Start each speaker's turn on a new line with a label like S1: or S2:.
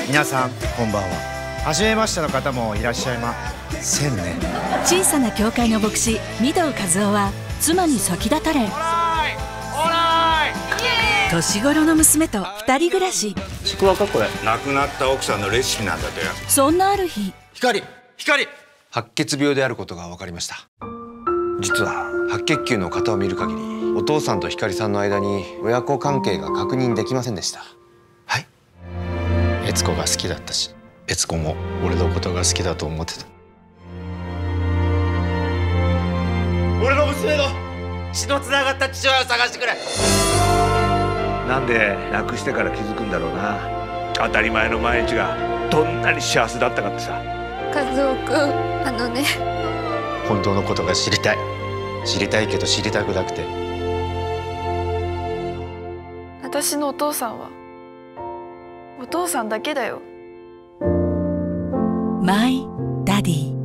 S1: 皆さんこんばんは。初めましての方もいらっしゃいませんね。
S2: 小さな教会の牧師御堂和夫は妻に先立たれ、年頃の娘と二人暮らし。
S3: ちくわかこれ。
S4: 亡くなった奥さんのレシピなんだとよ。
S2: そんなある日、
S5: 光
S3: 白血病であることが分かりました。実は白血球の型を見る限り、お父さんと光さんの間に親子関係が確認できませんでした。
S5: はい。悦子が好きだったし、悦子も俺のことが好きだと思ってた。
S1: 俺の娘の血のつながった父親を探してくれ。
S6: なんで亡くしてから気づくんだろうな。当たり前の毎日がどんなに幸せだったかってさ。
S7: 和夫くん、ね、
S5: 本当のことが知りたい。知りたいけど知りたくなくて。
S7: 私のお父さんはお父さんだけだよ。
S2: マイダディ。